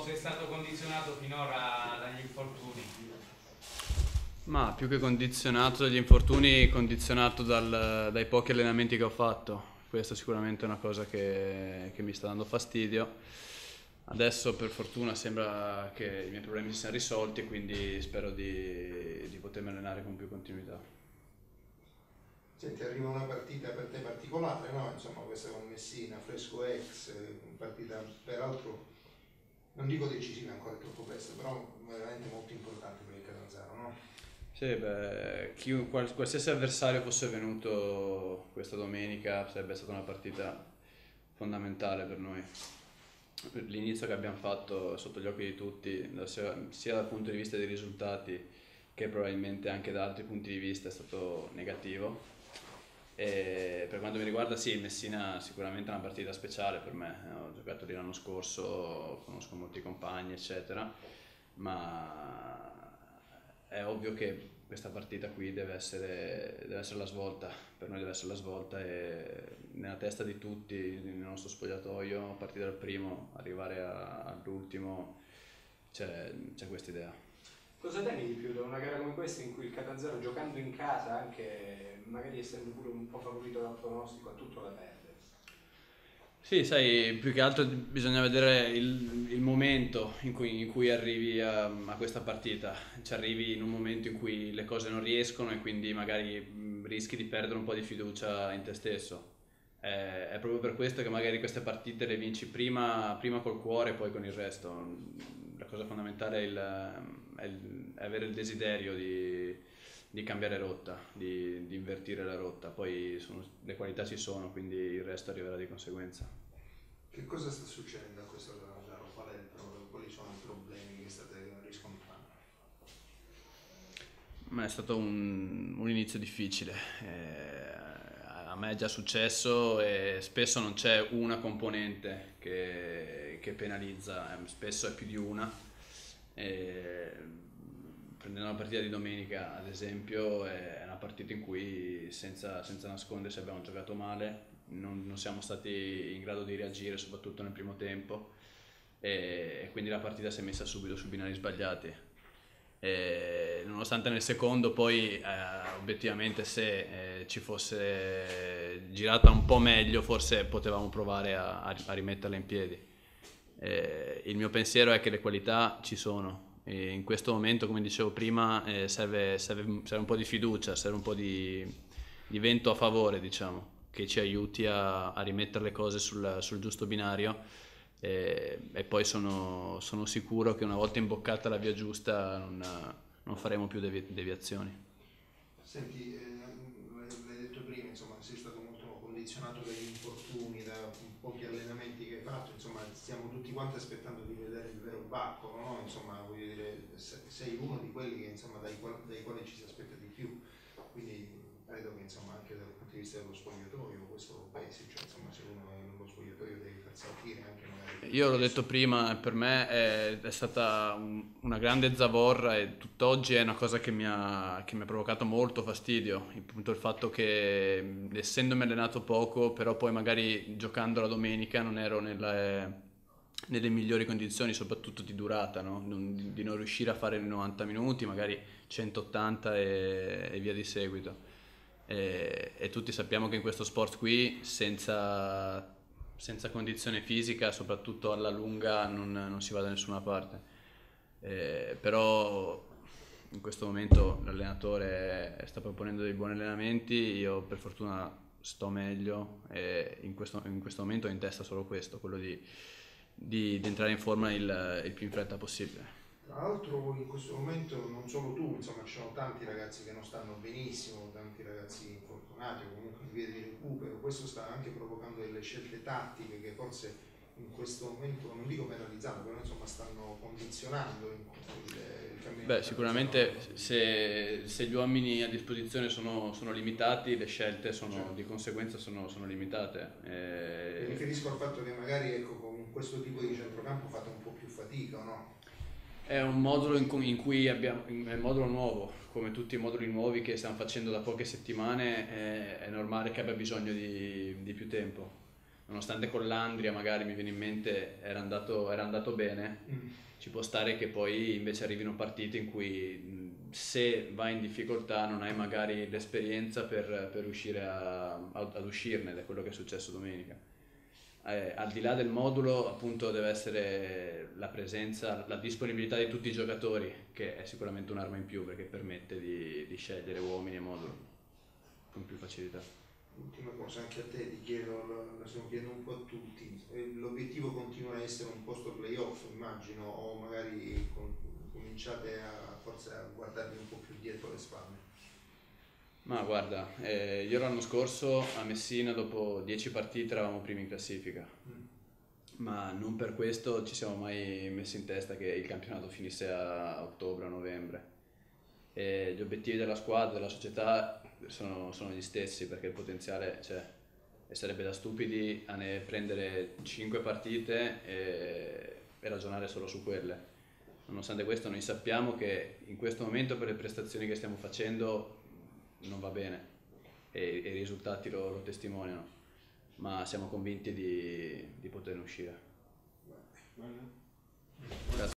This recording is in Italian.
sei stato condizionato finora dagli infortuni? Ma più che condizionato dagli infortuni, condizionato dai pochi allenamenti che ho fatto. Questa sicuramente è una cosa che mi sta dando fastidio. Adesso per fortuna sembra che i miei problemi si siano risolti e quindi spero di potermi allenare con più continuità. Senti, arriva una partita per te particolare, no? Insomma, questa con Messina, Fresco Ex, partita peraltro, non dico decisiva, ancora è troppo presto, però veramente molto importante per il Catanzaro, no? Sì, beh, qualsiasi avversario fosse venuto questa domenica sarebbe stata una partita fondamentale per noi. L'inizio che abbiamo fatto sotto gli occhi di tutti, sia dal punto di vista dei risultati che probabilmente anche da altri punti di vista, è stato negativo. E per quanto mi riguarda, sì, Messina sicuramente è una partita speciale per me. Ho giocato lì l'anno scorso, conosco molti compagni, eccetera, ma è ovvio che questa partita qui deve essere la svolta, per noi deve essere la svolta e nella testa di tutti, nel nostro spogliatoio, a partire dal primo, arrivare all'ultimo, c'è questa idea. Cosa temi di più da una gara come questa in cui il Catanzaro, giocando in casa, anche magari essendo pure un po' favorito dal pronostico, ha tutto da perdere? Sì, sai, più che altro bisogna vedere il momento in cui arrivi a questa partita. Ci arrivi in un momento in cui le cose non riescono e quindi magari rischi di perdere un po' di fiducia in te stesso. È proprio per questo che magari queste partite le vinci prima col cuore e poi con il resto. La cosa fondamentale è avere il desiderio di cambiare rotta, di invertire la rotta, poi le qualità ci sono, quindi il resto arriverà di conseguenza. Che cosa sta succedendo a questo Catanzaro? Quali sono i problemi che state riscontrando? Ma è stato un inizio difficile. A me è già successo e spesso non c'è una componente che penalizza, spesso è più di una. Prendendo la partita di domenica, ad esempio, è una partita in cui senza nascondersi abbiamo giocato male, non siamo stati in grado di reagire, soprattutto nel primo tempo, e quindi la partita si è messa subito sui binari sbagliati. Nonostante nel secondo poi obiettivamente se ci fosse girata un po' meglio forse potevamo provare a rimetterla in piedi. Il mio pensiero è che le qualità ci sono e in questo momento, come dicevo prima, serve un po' di fiducia, serve un po' di vento a favore, diciamo, che ci aiuti a rimettere le cose sul giusto binario. E poi sono sicuro che una volta imboccata la via giusta non faremo più deviazioni. Senti, l'hai detto prima, insomma, sei stato molto condizionato dagli infortuni, da pochi allenamenti che hai fatto, insomma, stiamo tutti quanti aspettando di vedere il vero Baccolo, no? Insomma, voglio dire, sei uno di quelli che, insomma, dai quali ci si aspetta di più, quindi credo che, insomma, anche dal punto di vista dello spogliatoio questo lo pensi, cioè, insomma, se uno è nello spogliatoio devi far sentire anche magari... Io l'ho detto prima, per me è stata una grande zavorra e tutt'oggi è una cosa che mi ha provocato molto fastidio, appunto il fatto che essendomi allenato poco, però poi magari giocando la domenica non ero nelle migliori condizioni, soprattutto di durata, no? Di non riuscire a fare 90 minuti, magari 180 e via di seguito. E tutti sappiamo che in questo sport qui senza condizione fisica, soprattutto alla lunga, non si va da nessuna parte. Però in questo momento l'allenatore sta proponendo dei buoni allenamenti, io per fortuna sto meglio e in questo momento ho in testa solo questo, quello di entrare in forma il più in fretta possibile. Tra l'altro in questo momento non solo tu, insomma ci sono tanti ragazzi che non stanno benissimo, tanti ragazzi infortunati o comunque in via di recupero, questo sta anche provocando delle scelte tattiche che forse in questo momento, non dico penalizzando, però insomma stanno condizionando il cammino. Beh, sicuramente se gli uomini a disposizione sono limitati, le scelte certo. Di conseguenza sono limitate. Mi riferisco al fatto che magari ecco, con questo tipo di centrocampo fate un po' più fatica, o no? È un modulo in cui è un modulo nuovo, come tutti i moduli nuovi che stiamo facendo da poche settimane, è normale che abbia bisogno di più tempo. nonostante con l'Andria magari mi viene in mente era andato bene, ci può stare che poi invece arrivino partite in cui se vai in difficoltà non hai magari l'esperienza per riuscire ad uscirne, ed è quello che è successo domenica. Al di là del modulo appunto deve essere la presenza, la disponibilità di tutti i giocatori, che è sicuramente un'arma in più perché permette di scegliere uomini e modulo con più facilità. Ultima cosa, anche a te ti chiedo, la stiamo chiedendo un po' a tutti, l'obiettivo continua a essere un posto playoff, immagino, o magari cominciate forse a guardarvi un po' più dietro le spalle? Ma guarda, io l'anno scorso a Messina dopo 10 partite eravamo primi in classifica, ma non per questo ci siamo mai messi in testa che il campionato finisse a ottobre o novembre. E gli obiettivi della squadra, della società sono gli stessi, perché il potenziale c'è e sarebbe da stupidi a ne prendere 5 partite e ragionare solo su quelle. Nonostante questo noi sappiamo che in questo momento per le prestazioni che stiamo facendo non va bene e i risultati lo testimoniano, ma siamo convinti di poterne uscire. Bene. Grazie.